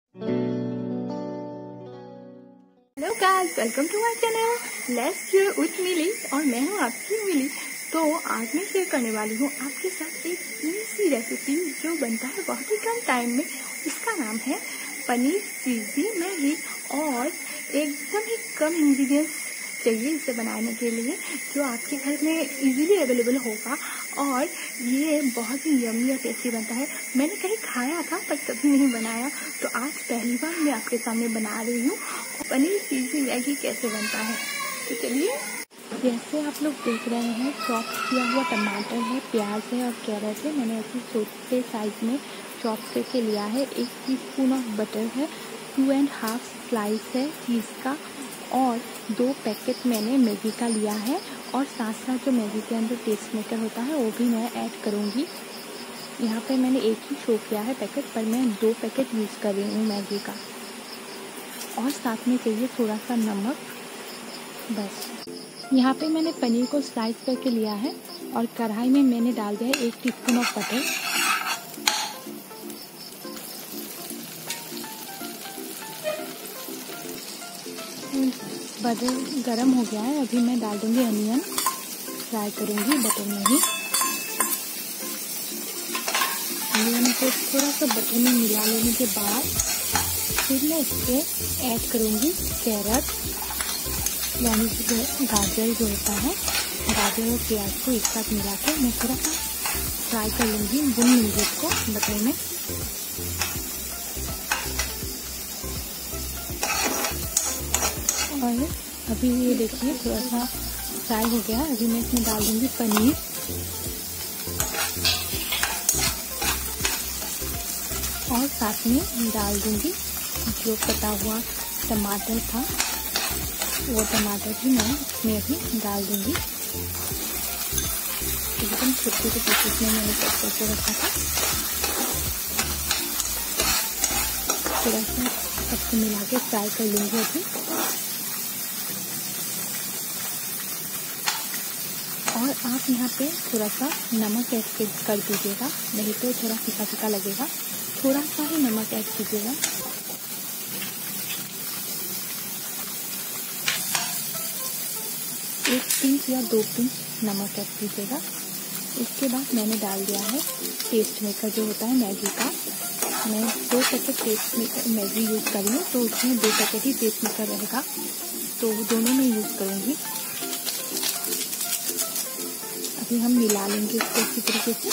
Hello guys, welcome to my channel let's share with Mili और मैं हूँ आपकी मिली। तो आज मैं शेयर करने वाली हूँ आपके साथ एक इजी रेसिपी जो बनता है बहुत ही कम टाइम में। इसका नाम है पनीर चीज़ी मैगी और एकदम ही कम इंग्रेडिएंट्स चाहिए इसे बनाने के लिए, जो आपके घर में इजीली अवेलेबल होगा और ये बहुत ही यम्मी और टेस्टी बनता है। मैंने कहीं खाया था पर कभी नहीं बनाया, तो आज पहली बार मैं आपके सामने बना रही हूँ पनीर चीज़ी मैगी कैसे बनता है। तो चलिए, जैसे आप लोग देख रहे हैं चॉप किया हुआ टमाटर है, प्याज है और कैरेट है। मैंने ऐसे छोटे साइज में चॉप करके लिया है। 1 टीस्पून ऑफ बटर है, 2.5 स्लाइस है चीज़ का और 2 पैकेट मैंने मैगी का लिया है। और साथ साथ जो मैगी के अंदर टेस्ट मेकर होता है वो भी मैं ऐड करूँगी। यहाँ पे मैंने 1 ही शो किया है पैकेट, पर मैं 2 पैकेट यूज़ कर रही हूँ मैगी का। और साथ में चाहिए थोड़ा सा नमक, बस। यहाँ पे मैंने पनीर को स्लाइस करके लिया है और कढ़ाई में मैंने डाल दिया है 1 टीस्पून ऑफ बटर। बटर गरम हो गया है, अभी मैं डाल दूंगी अनियन, फ्राई करूंगी बटर में ही। अनियन को थोड़ा सा बटर में मिला लेने के बाद फिर मैं इसके ऐड करूंगी कैरेट, यानी कि गाजर जो होता है, गाजर और प्याज को एक साथ मिला के मैं थोड़ा सा फ्राई कर लूँगी, भून लूँगी इसको बटर में। और अभी ये देखिए थोड़ा सा फ्राई हो गया। अभी मैं इसमें डाल दूँगी पनीर और साथ में डाल दूँगी जो कटा हुआ टमाटर था, वो टमाटर भी मैं इसमें अभी डाल दूँगी। एकदम छोटे छोटे पीसेस में मैंने कट करके रखा था। थोड़ा सा सबको मिला के फ्राई कर लूँगी अभी। और आप यहाँ पे थोड़ा सा नमक ऐड कर दीजिएगा, नहीं तो थोड़ा फीका फीका लगेगा। थोड़ा सा ही नमक ऐड कीजिएगा। एक पिंच या 2 पिंच नमक ऐड कीजिएगा। इसके बाद मैंने डाल दिया है टेस्ट मेकर जो होता है मैगी का। मैं 2 packet taste maker Maggi use कर रही हूँ, तो उसमें 2 पैकेट ही टेस्ट मेकर रहेगा, तो दोनों में यूज़ करूँगी। अभी हम मिला लेंगे इसको अच्छी तरीके से।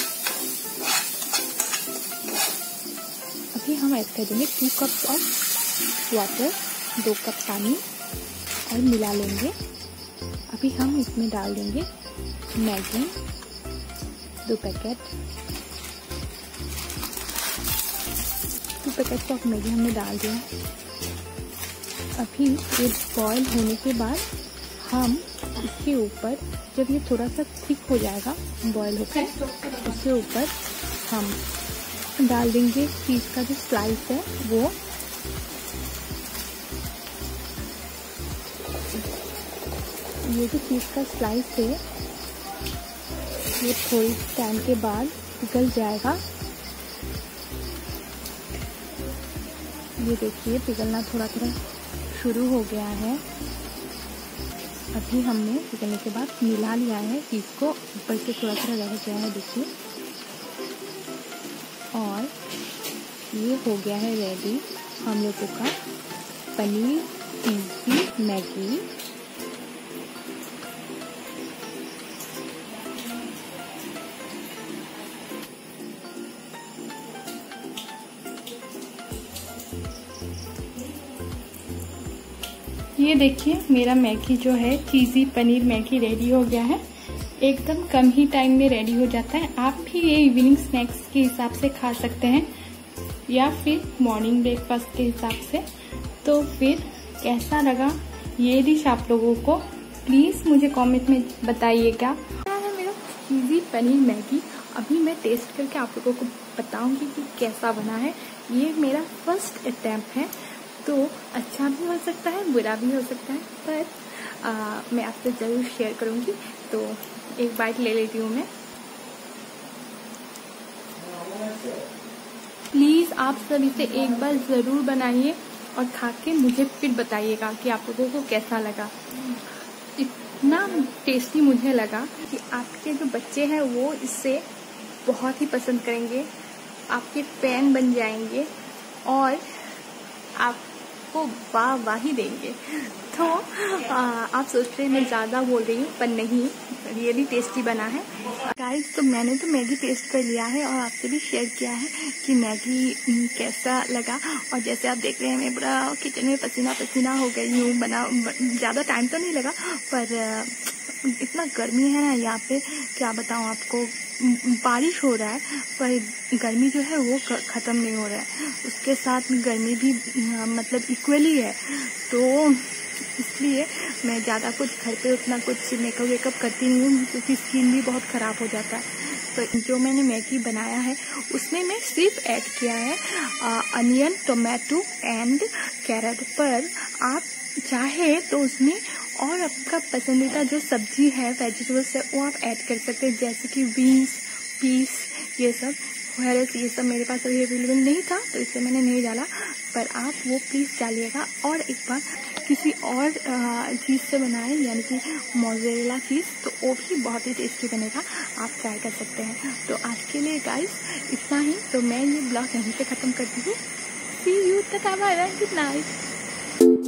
अभी हम ऐड कर देंगे 2 कप्स ऑफ वाटर, 2 कप पानी और मिला लेंगे। अभी हम इसमें डाल देंगे Maggi, 2 packet, 2 packet of Maggi हमने डाल दिया। अभी ये बॉयल होने के बाद हम इसके ऊपर, जब ये थोड़ा सा थिक हो जाएगा बॉयल होकर, उसके ऊपर हम डाल देंगे चीज़ का जो स्लाइस है वो। ये जो चीज़ का स्लाइस है ये थोड़ी टाइम के बाद पिघल जाएगा। ये देखिए पिघलना थोड़ा थोड़ा शुरू हो गया है। अभी हमने पिघलने के बाद मिला लिया है चीज़ को, ऊपर से थोड़ा थोड़ा रह गया है, देखिए। और ये हो गया है रेडी हम लोगों का पनीर चीज़ी मैगी। ये देखिए मेरा मैगी जो है चीज़ी पनीर मैगी रेडी हो गया है। एकदम कम ही टाइम में रेडी हो जाता है। आप भी ये इवनिंग स्नैक्स के हिसाब से खा सकते हैं या फिर मॉर्निंग ब्रेकफास्ट के हिसाब से। तो फिर कैसा लगा ये डिश आप लोगों को, प्लीज़ मुझे कमेंट में बताइएगा। क्या है मेरा चीज़ी पनीर मैगी। अभी मैं टेस्ट करके आप लोगों को बताऊंगी कि कैसा बना है। ये मेरा फर्स्ट अटैम्प्ट है, तो अच्छा भी हो सकता है, बुरा भी हो सकता है, पर मैं आपसे ज़रूर शेयर करूँगी। तो एक बाइट ले लेती हूँ मैं। प्लीज़ आप सब इसे एक बार ज़रूर बनाइए और खा के मुझे फिर बताइएगा कि आप लोगों को कैसा लगा। इतना टेस्टी मुझे लगा कि आपके जो बच्चे हैं वो इससे बहुत ही पसंद करेंगे, आपके फैन बन जाएंगे और आपको वाह ही देंगे। तो आप सोच रहे हैं मैं ज़्यादा बोल रही हूँ, पर नहीं, रियली टेस्टी बना है गाइस। तो मैंने तो मैगी टेस्ट कर लिया है और आपसे भी शेयर किया है कि मैगी कैसा लगा। और जैसे आप देख रहे हैं मैं पूरा किचन में पसीना पसीना हो गई हूँ। ज़्यादा टाइम तो नहीं लगा, पर इतना गर्मी है ना यहाँ पे, क्या बताऊँ आपको। बारिश हो रहा है पर गर्मी जो है वो ख़त्म नहीं हो रहा है, उसके साथ गर्मी भी मतलब इक्वली है। तो इसलिए मैं ज़्यादा कुछ घर पे उतना कुछ मेकअप वेकअप करती नहीं हूँ, क्योंकि स्किन भी बहुत ख़राब हो जाता है। तो जो मैंने मैगी बनाया है उसमें मैं सिर्फ ऐड किया है अनियन, टोमेटो एंड कैरेट। पर आप चाहे तो उसमें और आपका पसंदीदा जो सब्जी है, वेजिटेबल्स है, वो आप ऐड कर सकते हैं, जैसे कि बीन्स, पीस, ये सब। ये सब मेरे पास अभी अवेलेबल नहीं था तो इससे मैंने नहीं डाला, पर आप वो प्लीज़ डालिएगा। और एक बार किसी और चीज़ से बनाएं, यानी कि मोज़रेला चीज़, तो वो भी बहुत ही टेस्टी बनेगा, आप ट्राई कर सकते हैं। तो आज के लिए गाइस इतना ही। तो मैं ये ब्लॉग यहीं पे ख़त्म करती हूँ। See you, tata bye bye, good night.